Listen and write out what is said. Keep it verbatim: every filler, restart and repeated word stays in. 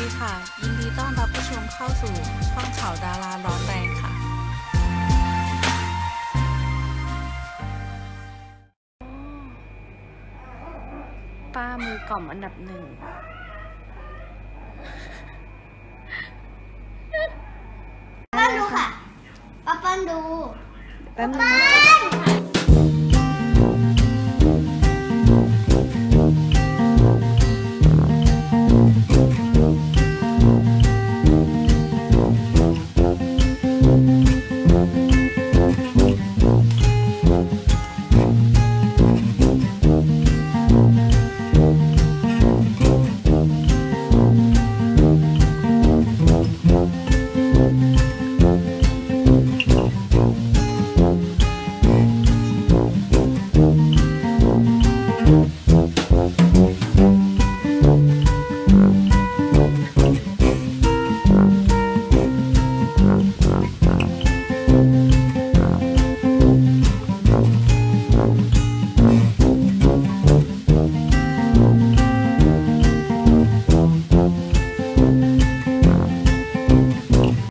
ดีค่ะยินดีต้อนรับผู้ชมเข้าสู่ช่องข่าวดาราร้อนแรงค่ะป้ามือกล่อมอันดับหนึ่งป้าดูค่ะป้าป้าดูแป๊บนึป้าง